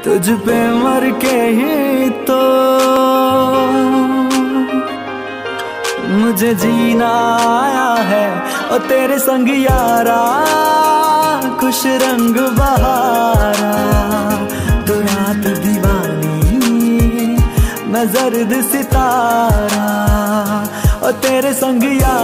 तुझ पे मर के ही तो मुझे जीना आया है। और तेरे संग यारा खुश रंग बहारा, तू रात दीवानी मैं जर्द सितारा। और तेरे संग यारा